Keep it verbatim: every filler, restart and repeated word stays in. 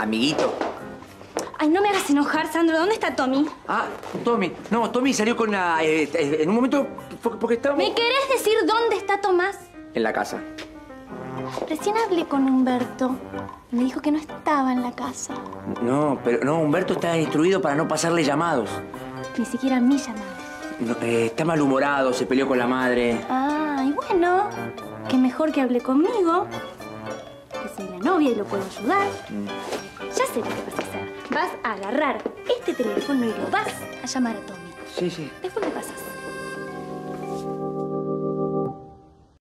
amiguito. Ay, no me hagas enojar, Sandro. ¿Dónde está Tommy? Ah, Tommy. No, Tommy salió con la... Eh, en un momento... Porque estábamos... ¿Me querés decir dónde está Tomás? En la casa. Recién hablé con Humberto. Me dijo que no estaba en la casa. No, pero no, Humberto está instruido para no pasarle llamados. Ni siquiera mi llamada. No, eh, está malhumorado, se peleó con la madre. Ah, y bueno, que mejor que hable conmigo. Que soy la novia y lo puedo ayudar. Mm. Ya sé lo que vas a hacer. Vas a agarrar este teléfono y lo vas a llamar a Tommy. Sí, sí. Después me pasas.